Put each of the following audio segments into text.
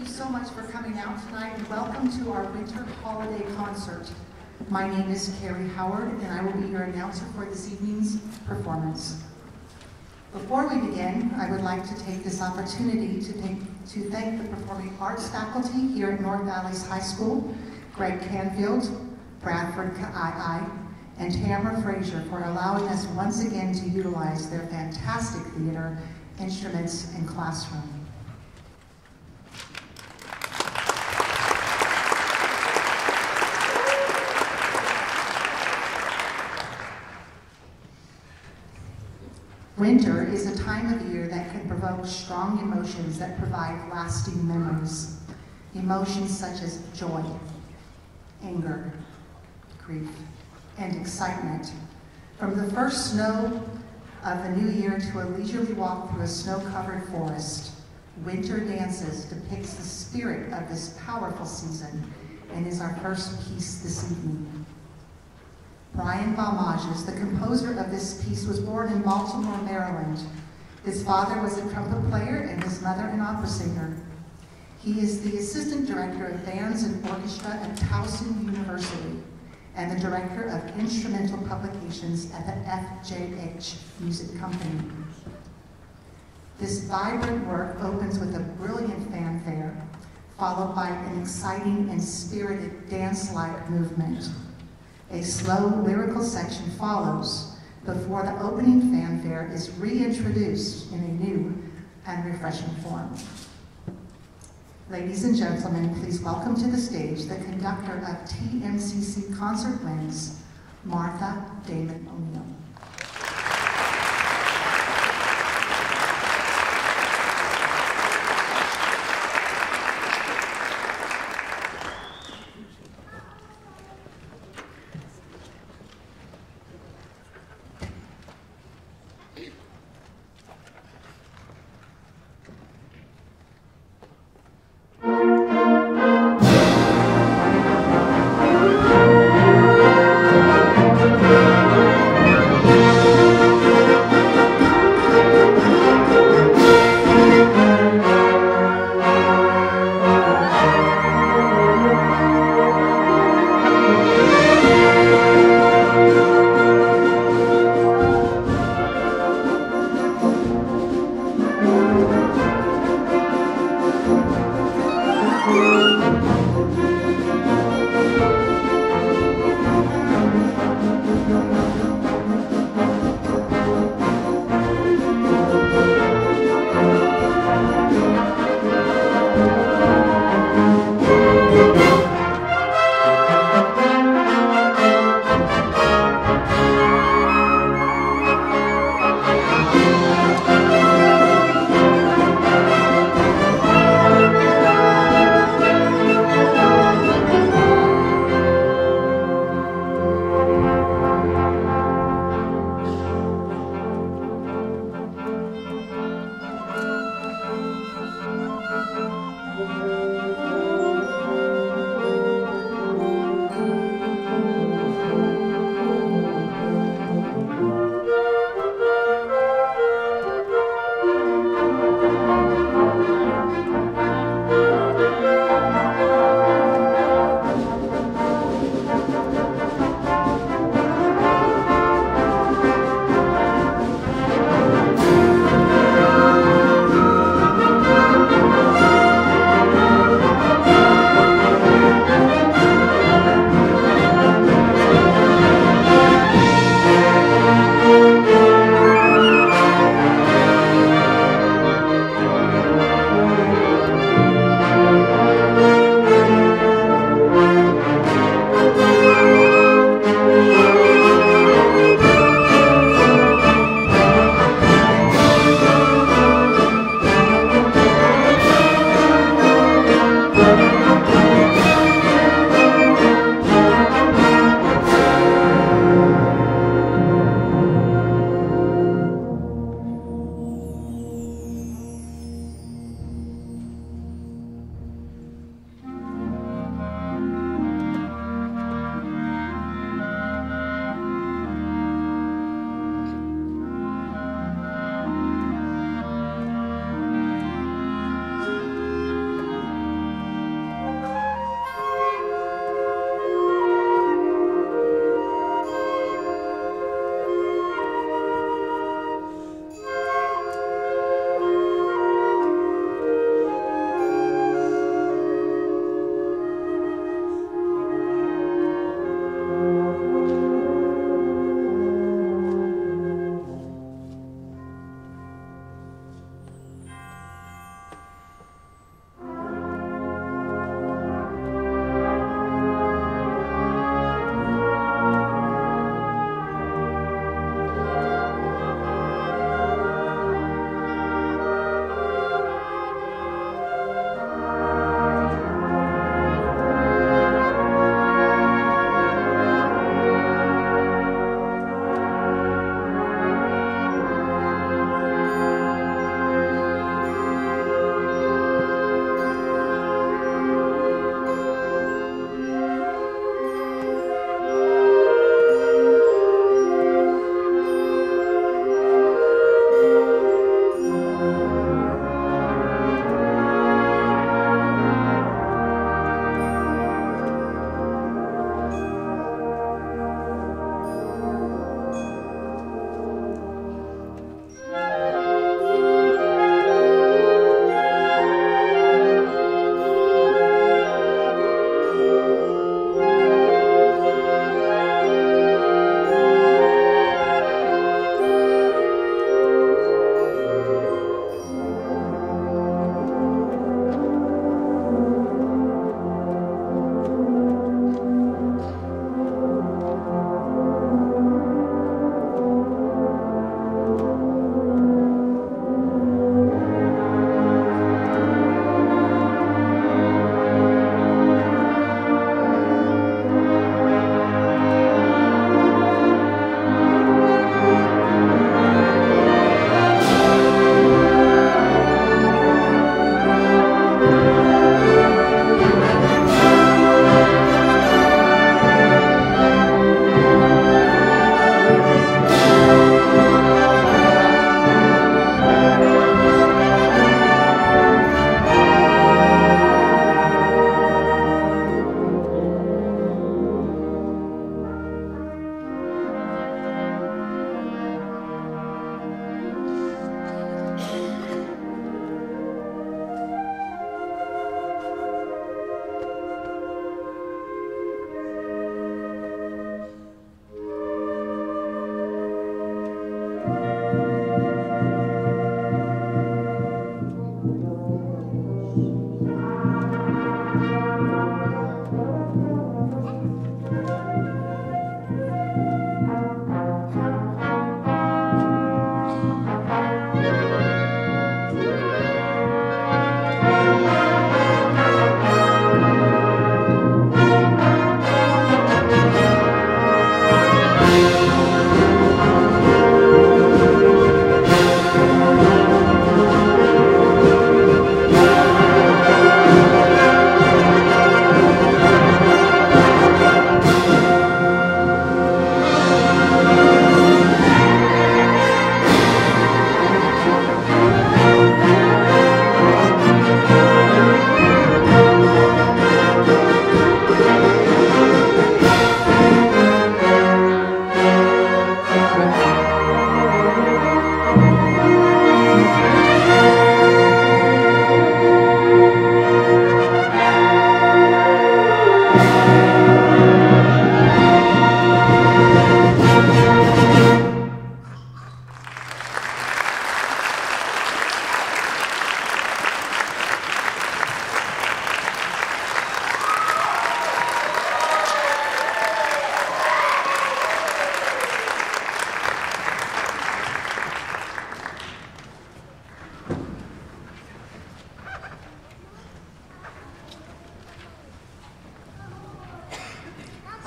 you so much for coming out tonight, and welcome to our winter holiday concert. My name is Carrie Howard, and I will be your announcer for this evening's performance. Before we begin, I would like to take this opportunity to thank the Performing Arts faculty here at North Valleys High School, Greg Canfield, Bradford Ka'ai, and Tamara Frazier for allowing us once again to utilize their fantastic theater, instruments, and classroom. Winter is a time of year that can provoke strong emotions that provide lasting memories. Emotions such as joy, anger, grief, and excitement. From the first snow of the new year to a leisurely walk through a snow-covered forest, Winter Dances depicts the spirit of this powerful season and is our first piece this evening. Brian Balmages, the composer of this piece, was born in Baltimore, Maryland. His father was a trumpet player and his mother an opera singer. He is the assistant director of bands and orchestra at Towson University and the director of instrumental publications at the FJH Music Company. This vibrant work opens with a brilliant fanfare, followed by an exciting and spirited dance-like movement. A slow lyrical section follows before the opening fanfare is reintroduced in a new and refreshing form. Ladies and gentlemen, please welcome to the stage the conductor of TMCC Concert Winds, Martha Damon O'Neill.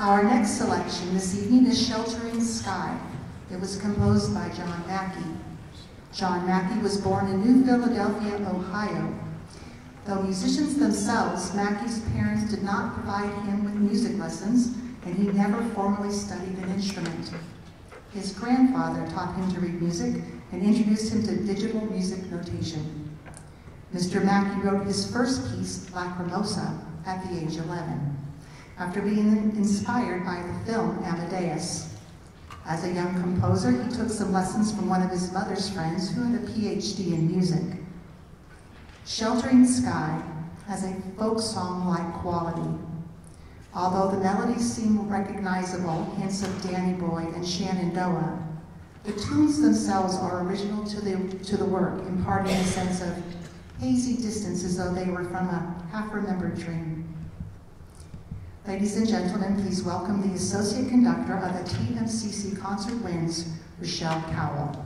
Our next selection this evening is Sheltering Sky. It was composed by John Mackey. John Mackey was born in New Philadelphia, Ohio. Though musicians themselves, Mackey's parents did not provide him with music lessons, and he never formally studied an instrument. His grandfather taught him to read music and introduced him to digital music notation. Mr. Mackey wrote his first piece, Lacrimosa, at the age of 11, after being inspired by the film Amadeus. As a young composer, he took some lessons from one of his mother's friends who had a PhD in music. Sheltering Sky has a folk song-like quality. Although the melodies seem recognizable, hints of Danny Boyd and Shenandoah, the tunes themselves are original to the work, imparting a sense of hazy distance as though they were from a half-remembered dream. Ladies and gentlemen, please welcome the Associate Conductor of the TMCC Concert Winds, Rochelle Cowell.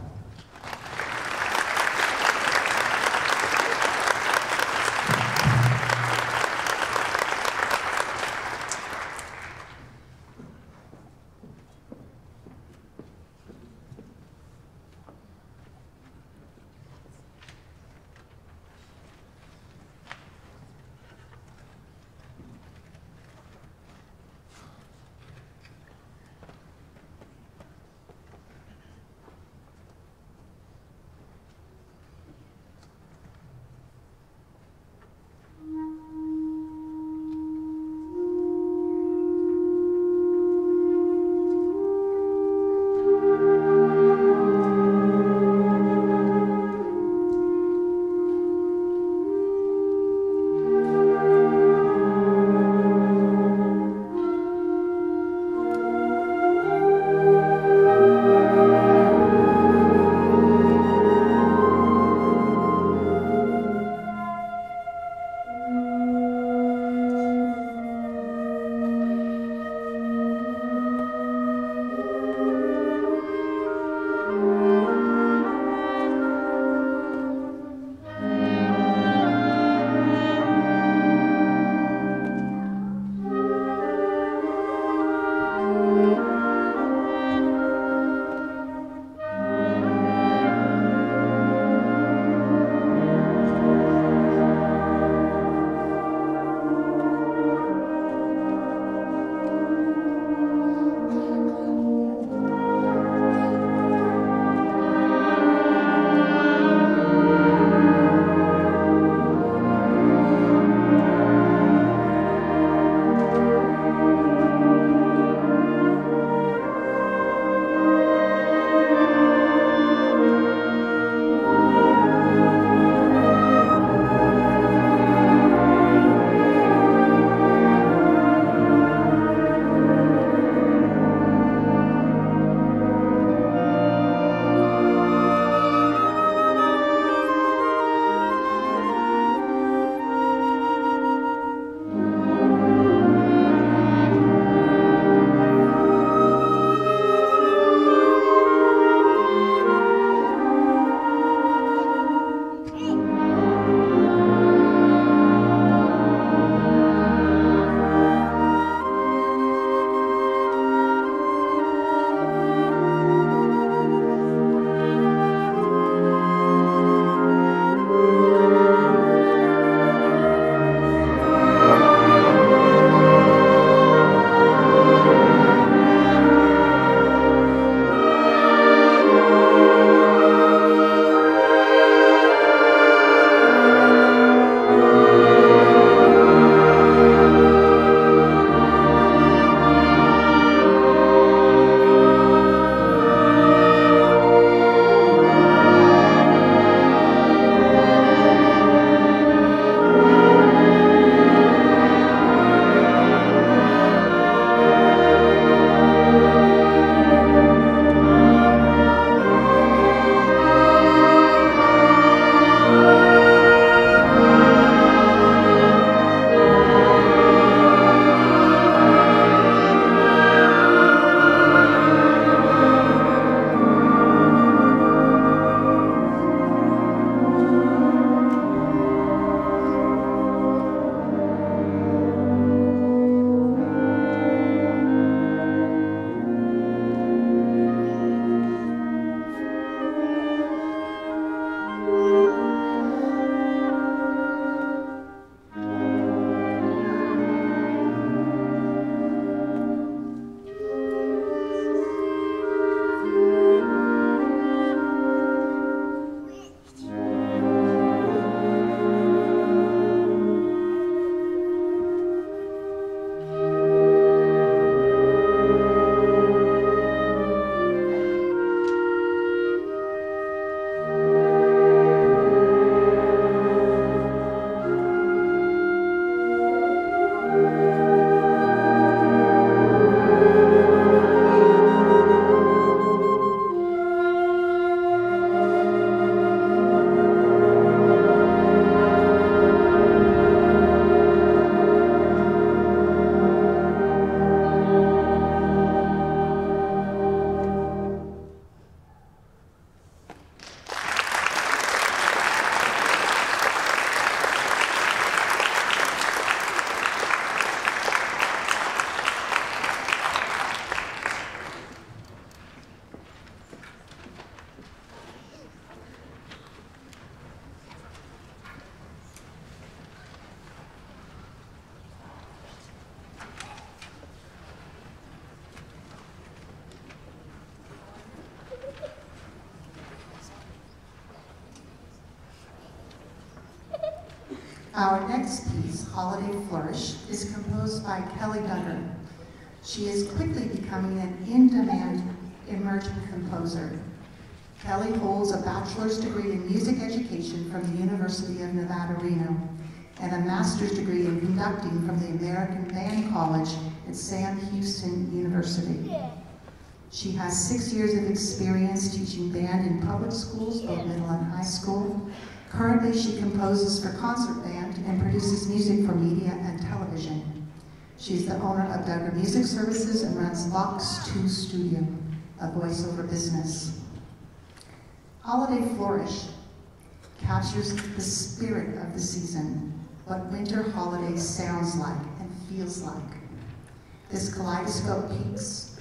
Our next piece, Holiday Flourish, is composed by Kelly Duggar. She is quickly becoming an in-demand emerging composer. Kelly holds a bachelor's degree in music education from the University of Nevada, Reno, and a master's degree in conducting from the American Band College at Sam Houston University. She has 6 years of experience teaching band in public schools, both middle and high school. Currently, she composes for concert band and produces music for media and television. She's the owner of Duggar Music Services and runs Vox 2 Studio, a voiceover business. Holiday Flourish captures the spirit of the season, what winter holidays sounds like and feels like. This kaleidoscope piece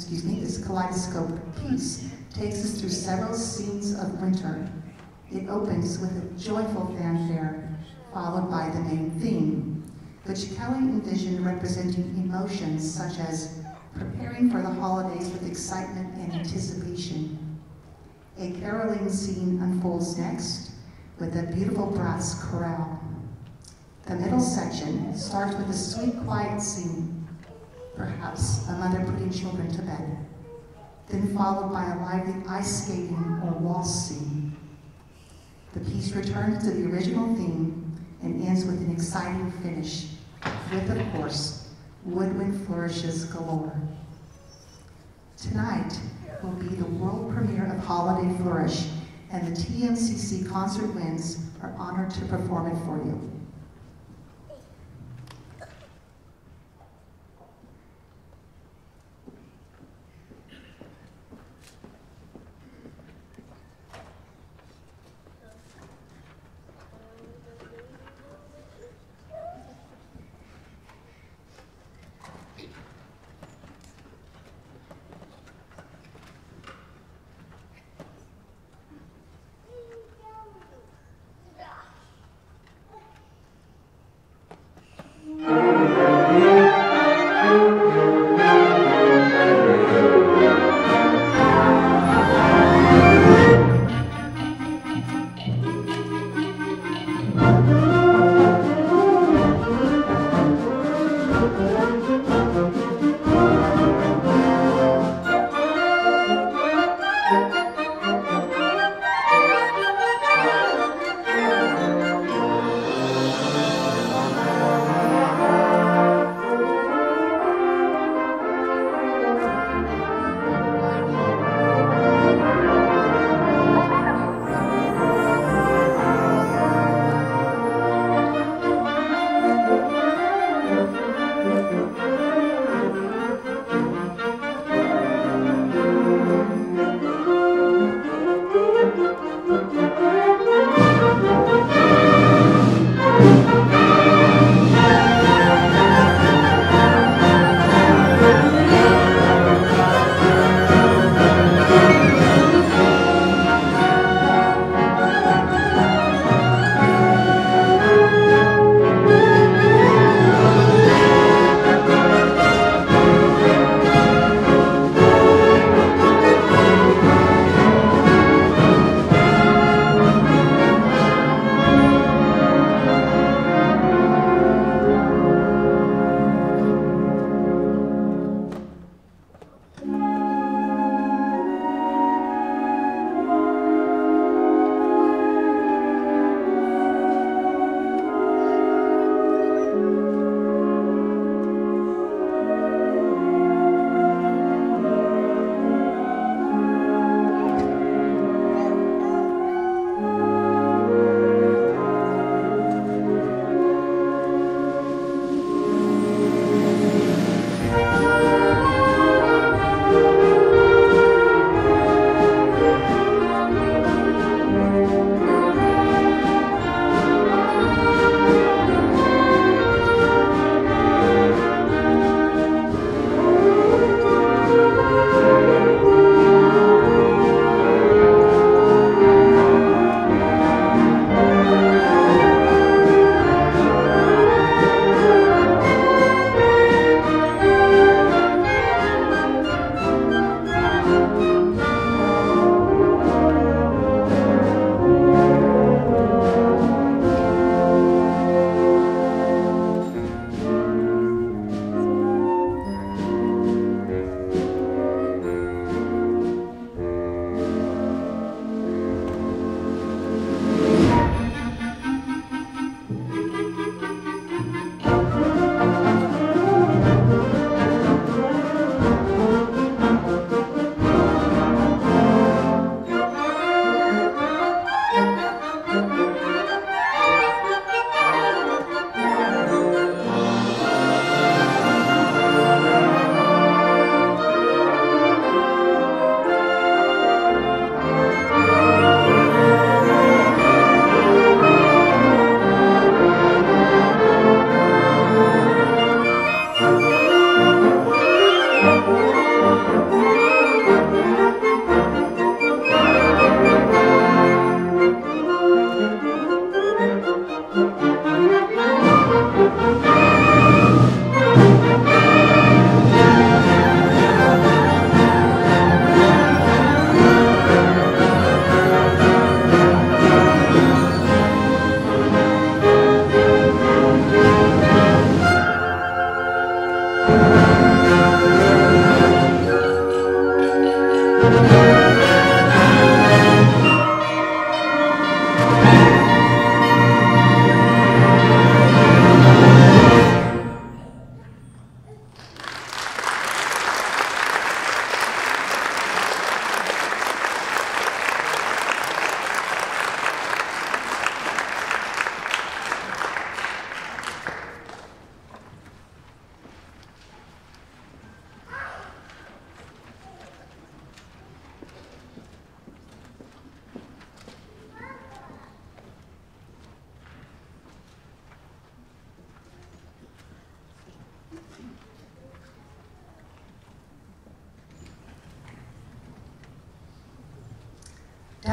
takes us through several scenes of winter. It opens with a joyful fanfare, followed by the main theme, which Kelly envisioned representing emotions such as preparing for the holidays with excitement and anticipation. A caroling scene unfolds next with a beautiful brass chorale. The middle section starts with a sweet, quiet scene, perhaps a mother putting children to bed, then followed by a lively ice skating or waltz scene. The piece returns to the original theme and ends with an exciting finish, with, of course, woodwind flourishes galore. Tonight will be the world premiere of Holiday Flourish, and the TMCC Concert Winds are honored to perform it for you.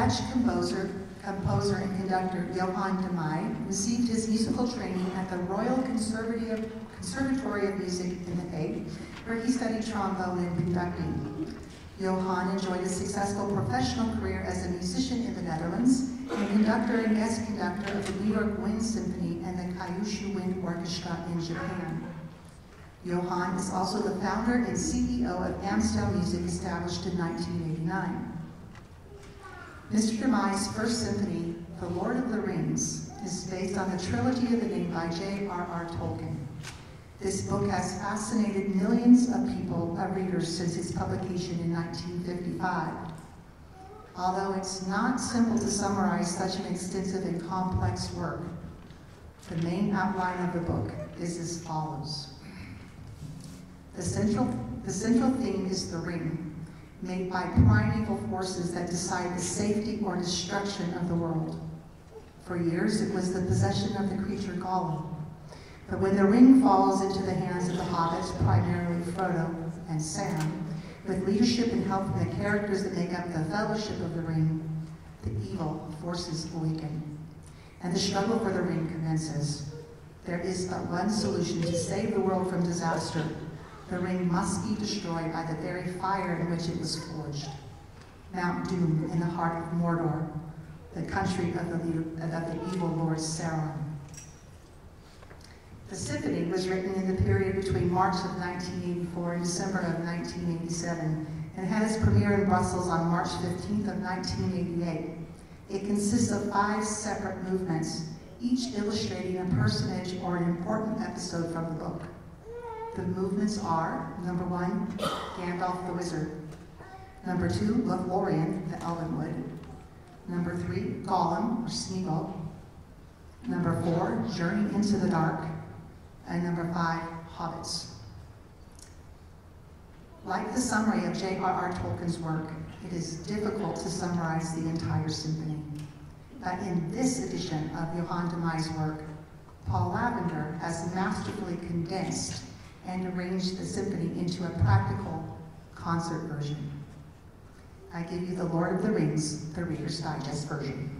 Dutch composer and conductor Johann de Meij received his musical training at the Royal Conservatory of Music in The Hague, where he studied trombone and conducting. Johann enjoyed a successful professional career as a musician in the Netherlands and conductor and guest conductor of the New York Wind Symphony and the Kyushu Wind Orchestra in Japan. Johann is also the founder and CEO of Amstel Music, established in 1989. Mr. de Meij's first symphony, The Lord of the Rings, is based on the trilogy of the name by J.R.R. Tolkien. This book has fascinated millions of readers since its publication in 1955. Although it's not simple to summarize such an extensive and complex work, the main outline of the book is as follows. The central theme is the ring, made by primeval forces that decide the safety or destruction of the world. For years, it was the possession of the creature Gollum. But when the ring falls into the hands of the hobbits, primarily Frodo and Sam, with leadership and help from the characters that make up the Fellowship of the Ring, the evil forces awaken, and the struggle for the ring commences. There is but one solution to save the world from disaster. The ring must be destroyed by the very fire in which it was forged. Mount Doom in the heart of Mordor, the country of the evil Lord Sauron. The symphony was written in the period between March of 1984 and December of 1987, and had its premiere in Brussels on March 15th of 1988. It consists of 5 separate movements, each illustrating a personage or an important episode from the book. The movements are, number 1, Gandalf the Wizard. Number 2, Lothlorien, the Elvenwood. Number 3, Gollum, or Smeagol. Number 4, Journey into the Dark. And number 5, Hobbits. Like the summary of J.R.R. Tolkien's work, it is difficult to summarize the entire symphony. But in this edition of Johann de Meij's work, Paul Lavender has masterfully condensed and arranged the symphony into a practical concert version. I give you The Lord of the Rings, the Reader's Digest version.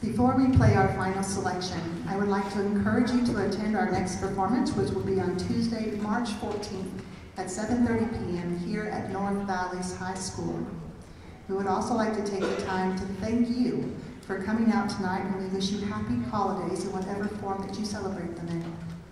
Before we play our final selection, I would like to encourage you to attend our next performance, which will be on Tuesday, March 14th at 7:30 p.m. here at North Valleys High School. We would also like to take the time to thank you for coming out tonight, and we wish you happy holidays in whatever form that you celebrate them in.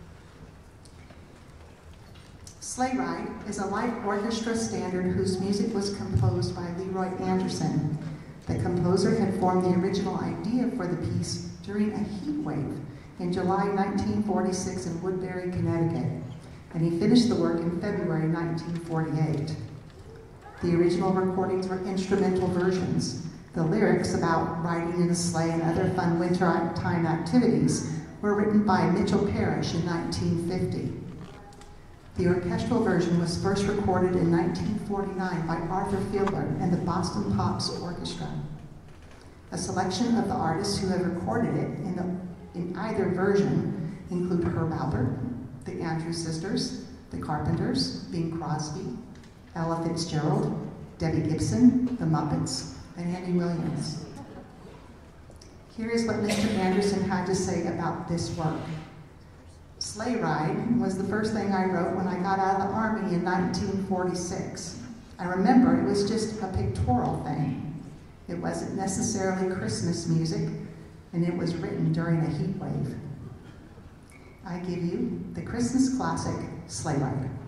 Sleigh Ride is a light orchestra standard whose music was composed by Leroy Anderson. The composer had formed the original idea for the piece during a heat wave in July 1946 in Woodbury, Connecticut, and he finished the work in February 1948. The original recordings were instrumental versions. The lyrics about riding in a sleigh and other fun wintertime activities were written by Mitchell Parrish in 1950. The orchestral version was first recorded in 1949 by Arthur Fiedler and the Boston Pops Orchestra. A selection of the artists who have recorded it in either version include Herb Alpert, the Andrews Sisters, the Carpenters, Bing Crosby, Ella Fitzgerald, Debbie Gibson, the Muppets, and Andy Williams. Here is what Mr. Anderson had to say about this work. Sleigh Ride was the first thing I wrote when I got out of the Army in 1946. I remember it was just a pictorial thing. It wasn't necessarily Christmas music, and it was written during a heat wave. I give you the Christmas classic, Sleigh Ride.